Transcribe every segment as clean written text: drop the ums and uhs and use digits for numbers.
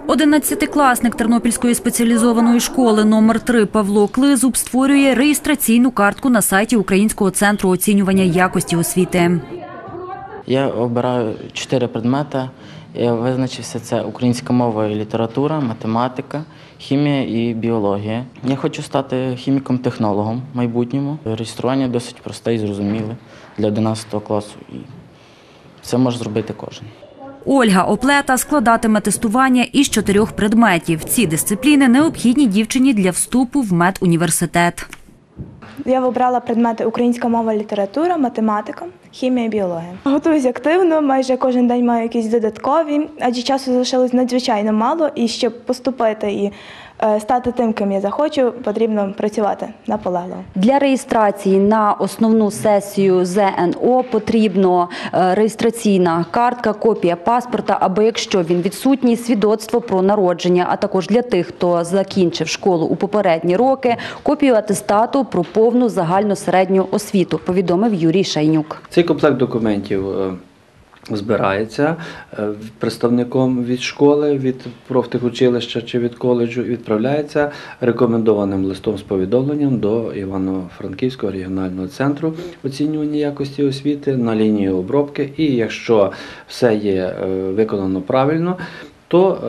11-класник Тернопільської спеціалізованої школи номер 3 Павло Клизуб створює реєстраційну картку на сайті Українського центру оцінювання якості освіти. Я обираю 4 предмети. Я визначився – це українська мова і література, математика, хімія і біологія. Я хочу стати хіміком-технологом в майбутньому. Реєстрування досить просте і зрозуміле для 11 класу. І це може зробити кожен. Ольга Оплета складатиме тестування із 4 предметів. Ці дисципліни необхідні дівчині для вступу в медуніверситет. Я вибрала предмети українська мова, література, математика, хімія і біологія. Готуюсь активно, майже кожен день маю якісь додаткові, адже часу залишилось надзвичайно мало, і щоб поступити і стати тим, ким я захочу, потрібно працювати наполегливо. Для реєстрації на основну сесію ЗНО потрібно реєстраційна картка, копія паспорта, або якщо він відсутній, свідоцтво про народження, а також для тих, хто закінчив школу у попередні роки, копію атестату про повну загальну середню освіту, повідомив Юрій Шайнюк. Цей комплект документів збирається представником від школи, від профтехучилища чи від коледжу і відправляється рекомендованим листом з повідомленням до Івано-Франківського регіонального центру оцінювання якості освіти на лінію обробки. І якщо все є виконано правильно, то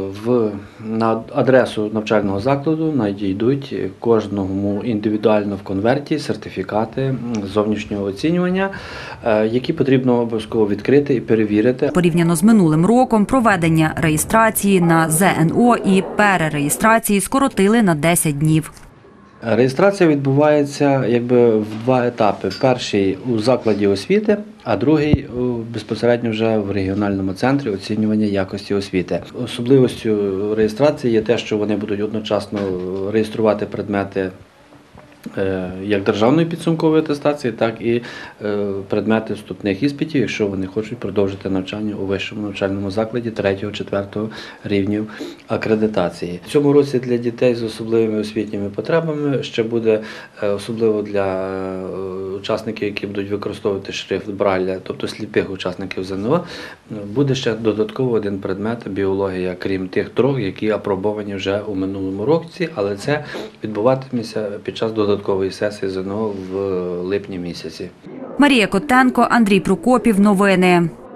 на адресу навчального закладу надійдуть кожному індивідуально в конверті сертифікати зовнішнього оцінювання, які потрібно обов'язково відкрити і перевірити. Порівняно з минулим роком проведення реєстрації на ЗНО і перереєстрації скоротили на 10 днів. Реєстрація відбувається в 2 етапи. Перший у закладі освіти, а другий безпосередньо вже в регіональному центрі оцінювання якості освіти. Особливістю реєстрації є те, що вони будуть одночасно реєструвати предмети як державної підсумкової атестації, так і предмети вступних іспитів, якщо вони хочуть продовжити навчання у вищому навчальному закладі 3-4 рівнів акредитації. В цьому році для дітей з особливими освітніми потребами ще буде, особливо для учасників, які будуть використовувати шрифт Брайля, тобто сліпих учасників ЗНО, буде ще додатково 1 предмет – біологія, крім тих 3, які апробовані вже у минулому році, але це відбуватиметься під час додаткової сесії ЗНО в липні місяці. Марія Котенко, Андрій Прокопів. Новини.